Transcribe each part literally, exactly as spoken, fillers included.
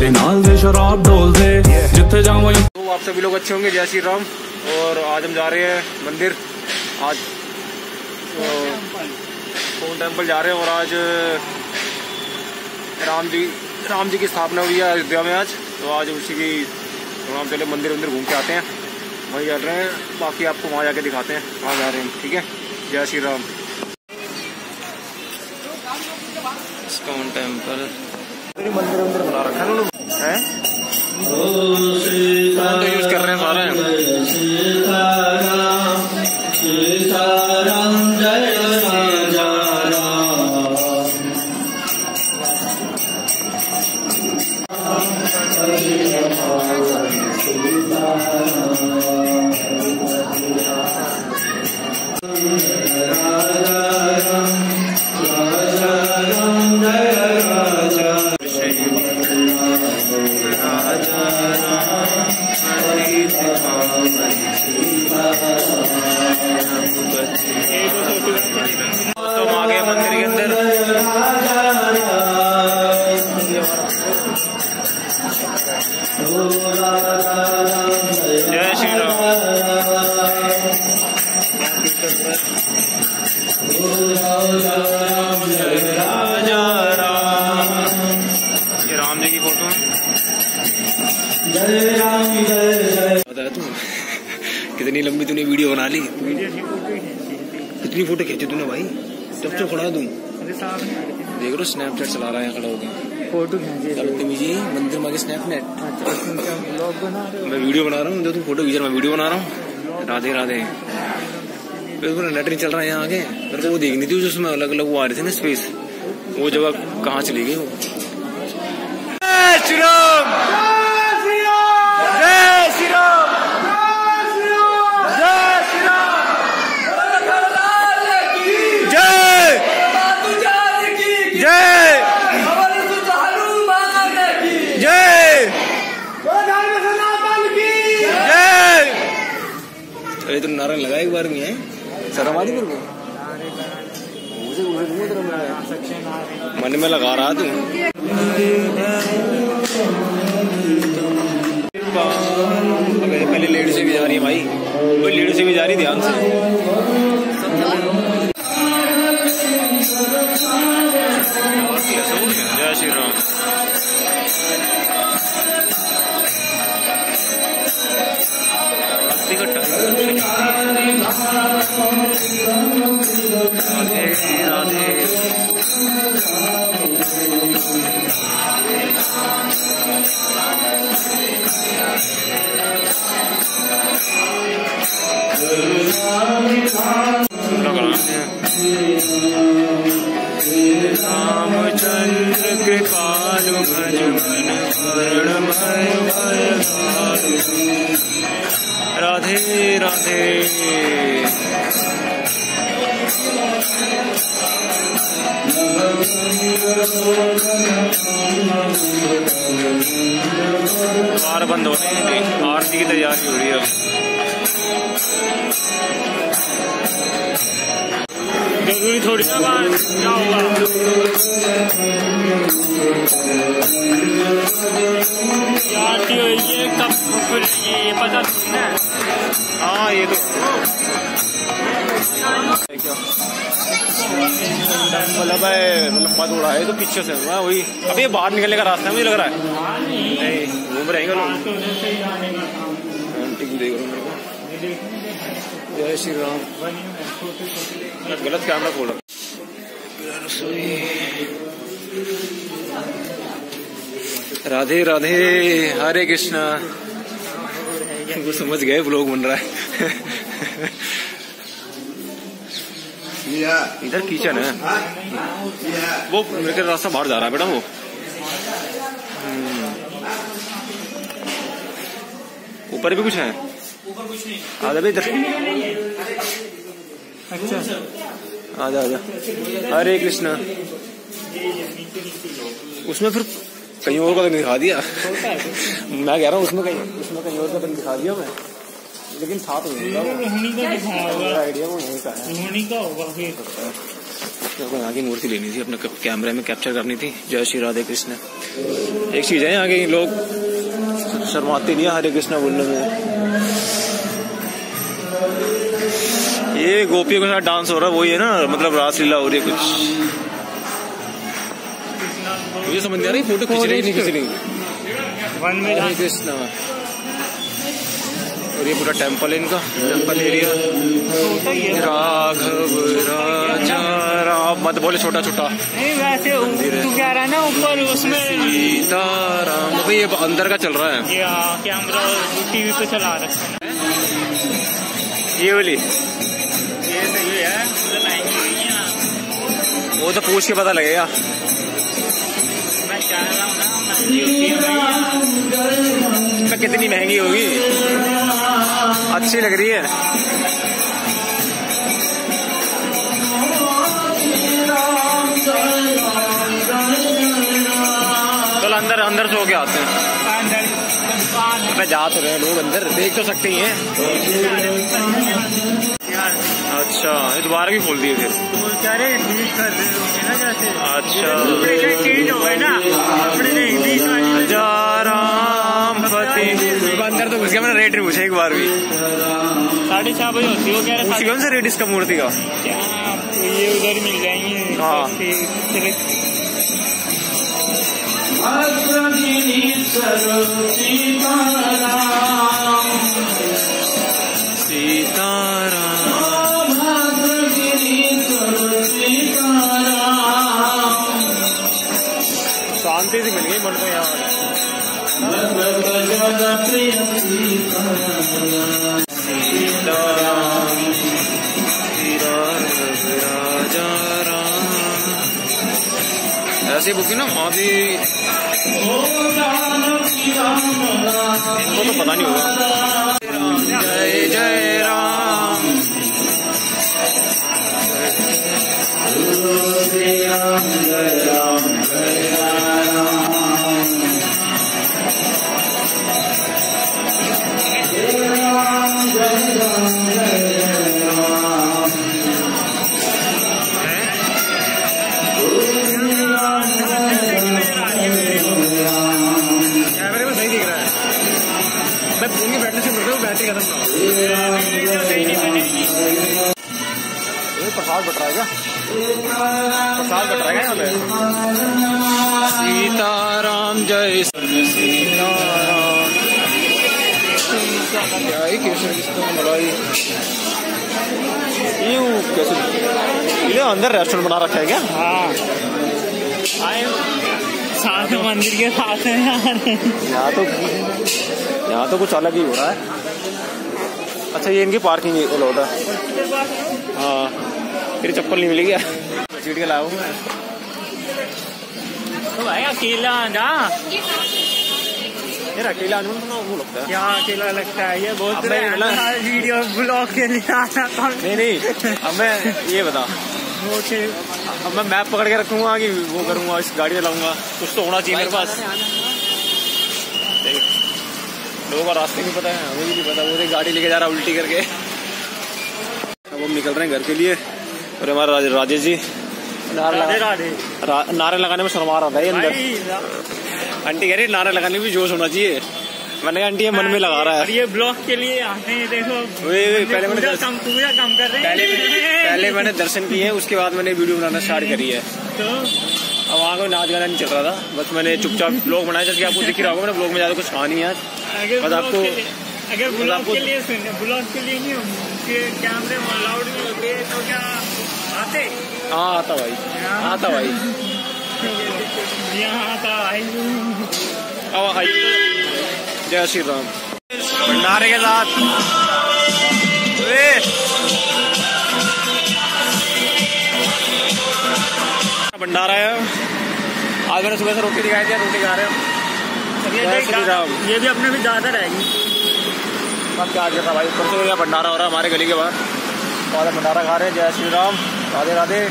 मेरे नाल दे शराब डोल दे जिथे जाऊं। तो आप सभी लोग अच्छे होंगे, जय श्री राम। और आज हम जा रहे हैं मंदिर, आज सोन टेम्पल जा रहे हैं। और आज राम जी राम जी की स्थापना हुई है अयोध्या में आज, तो आज उसी की हम चले मंदिर मंदिर घूम के आते हैं, वहीं जा रहे हैं। बाकी आपको वहाँ जाके दिखाते हैं वहाँ जा रहे हैं, ठीक है। जय श्री राम। इस्कॉन टेम्पल मंदिर मंदिर बना रखा है ना लोग, हैं तो यूज कर रहे हैं सारे। तो आ गए मंदिर के अंदर। जय श्री राम। राजा राम, ये राम जी की फोटो है। जय राम जय। बताया तू कितनी लंबी तूने वीडियो बना ली, कितनी फोटो खींची तूने भाई, जब से खड़ा दूं देख लो। स्नैपचैट चला रहा है खड़ा होकर, फोटो खींची मंदिर में स्नैपचैट। मैं वीडियो बना रहा हूँ, तू फोटो खींच रहा, मैं वीडियो बना रहा हूँ। राधे राधे। नेट नहीं चल रहा है यहाँ आगे, मेरे को वो देखनी थी उसमें अलग अलग वो आ रहे थे ना स्पेस, वो जगह कहाँ चली गई वो। जय श्री राम, जय श्री राम, जय श्री राम, जय जय जय। अरे तो नारा लगा एक बार नहीं है, शर्म आ रही मेरे को, मन में लगा रहा तू। पहले लेडी से भी जा रही है भाई, वो लेडी से भी जा रही, ध्यान से। जय श्री राम। राधे राधे। रामचंद्र कृपालु भज मन करुणमय भयहारु। राधे राधे। द्वार बंद होने हैं, आरती की तैयारी हो रही है। जरूरी थोड़ी ना बात क्या होगा। आरती हो रही है, कब खुलेगी ये पता नहीं ना। हाँ ये तो मतलब लंबा थोड़ा है तो पीछे से वही। अभी बाहर निकलने का रास्ता है मुझे लग रहा है, नहीं घूम रहेंगे लोग। देख रहा हूँ। जय श्री राम। गलत कैमरा खोला। राधे राधे, हरे कृष्णा। वो समझ गए व्लॉग बन रहा है। इधर किचन है, वो मेरे का रास्ता बाहर जा रहा है बेटा। वो ऊपर भी कुछ है, ऊपर कुछ नहीं। आजा इधर, अच्छा आजा आजा। हरे कृष्णा। उसमें फिर कहीं और का तो दिखा दिया। मैं कह रहा हूँ उसमें कहीं उसमें कहीं और का तो दिखा दिया मैं, लेकिन था तो आइडिया वो यहीं का है। तो यहाँ की मूर्ति लेनी थी, अपने कैमरे में कैप्चर करनी थी। जय श्री राधे कृष्ण। एक चीज है यहाँ के लोग शर्माते नहीं है हरे कृष्ण बोलने में। ये गोपियों के साथ डांस हो रहा है, वही है ना, मतलब रासलीला हो रही है कुछ। मुझे समझ नहीं आ रही फोटो खींच रही नहीं खींच रही। हरे कृष्ण। और ये पूरा टेम्पल है इनका, टेम्पल एरिया। राघव राजा राम मत बोले छोटा छोटा नहीं, वैसे तू कह रहा है ना ऊपर उसमें सीताराम। भाई ये अंदर का चल रहा है, कैमरा टीवी पे चला रहा है। ये वाली ये सही है, मतलब महंगी नहीं है। वो तो पूछ के पता लगेगा। मैं कह रहा हूँ ना महंगी तो कितनी महंगी होगी, अच्छी लग रही है। चल अंदर अंदर सो के आते हैं। मैं जा तो रहे हैं लोग, अंदर देख तो सकते ही हैं। अच्छा ये दोबारा भी खोल दिए थे। कर रहे होंगे ना जैसे। अच्छा चेंज हो गए ना अपने राम पति। अंदर तो घुस गया, मैंने रेट नहीं पूछा एक बार भी। साढ़े छह बजे होती है वो, कह रहा कौन सा रेट इसका मूर्ति का? क्या ये उधर मिल जाएंगे। हाँ सीताराम शांति से मिल गई मन को यहाँ। सीताराम राजा राम। ऐसी बुक ना वहाँ भी इनको तो पता नहीं होगा। जय जय राम। जय राम जय राम जय राम। कैमरे में सही दिख रहा है। मैं फोन की बैटरी से बोल रहा हूँ, बैटरी खत्म ना हो। प्रसाद बट रहा है क्या? प्रसाद बट रहा है यहाँ पे। सीताराम जय सीताराम। क्या है कृष्ण कृष्ण मलाई यूं कैसे? ये अंदर रेस्टोरेंट बना रखा है क्या? हाँ साथ में मंदिर के साथ है यार। यहाँ तो यहाँ तो कुछ अलग ही हो रहा है। अच्छा ये इनकी पार्किंग अलाउड है। हाँ तेरी चप्पल नहीं मिलेगी सीट के लाऊं मैं तो भाई अकेला जा यार, अकेला वो लगता है। क्या अकेला लगता है? ये बहुत वीडियो ब्लॉग के लिए आना था। नहीं नहीं अब मैं ये बता, अब मैं मैप पकड़ के रखूंगा कि वो करूंगा, इस गाड़ी चलाऊंगा, कुछ तो होना चाहिए मेरे पास। लोगों को रास्ते नहीं पता है, हमें भी नहीं पता। वो गाड़ी लेके जा रहा उल्टी करके। अब हम निकल रहे हैं घर के लिए। और हमारा राजेश जी नारे लगा, नारे लगाने में शर्मा रहा था ये अंदर। आंटी कह रही नारे लगाने में भी जोश होना चाहिए। मैंने कहा आंटी ये मन में लगा रहा है। ये ब्लॉग के लिए आते हैं, देखो वे, वे, पहले मैंने पूजा कम पूजा कम कर रहे हैं। पहले पहले मैंने दर्शन किए हैं, उसके बाद मैंने वीडियो बनाना स्टार्ट करी है। तो अब वहाँ कोई नाच गाना नहीं चल रहा था, बस मैंने चुपचाप ब्लॉग बनाया। जैसे आपको दिख रहा होगा मैंने ब्लॉग में ज्यादा कुछ कहा नहीं है। बस आपको अगर ब्लॉग के लिए सुनने ब्लॉग के लिए नहीं कैमरे लाउड नहीं होते तो क्या आते? हाँ आता भाई, आता भाई, यहाँ आता भाई। अब आइए। जय श्री राम। भंडारे के साथ भंडारा है। आज मैंने सुबह से रोटी दिखाई थी, रोटी खा रहे हो। जय श्री राम। ये भी अपने भी ज्यादा रहेगी। अब क्या करता भाई, परसों का भंडारा हो रहा है हमारे गली के बाहर, और भंडारा खा रहे हैं। जय श्री राम, राधे राधे।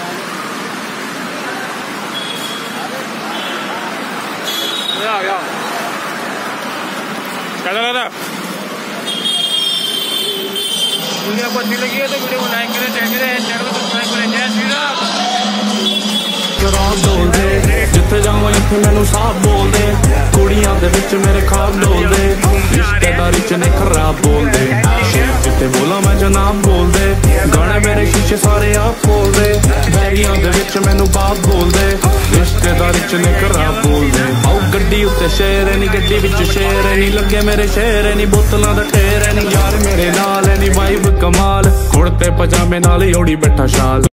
आ गया कैसा लग रहा? वीडियो आपको अच्छी लगी है तो वीडियो को लाइक करें, चैनल चैनल को सब्सक्राइब करें। जय श्री राम। शराब डोलदे जिथे जावां इत्थे मैनू साफ बोलदे, कुड़ियां दे विच मेरे खाब डोलदे, रिश्तेदारी च ने खराब बोलदे, जिथे बोला मैं जनाब बोलदे, गाने मेरे शीशे सारे आप बोलदे, बैगियां दे विच मैनू बाप बोलदे, रिश्तेदारी च ने खराब बोलदे। आओ गड्डी उत्ते शेर नी, गड्डी विच शेर नी, लगे मेरे शेर नी, बोतलां दा ठेर नी, यार मेरे नाल नी वाइब कमाल, कुड़ते पजामे नाल ओढ़ी बैठा शाल।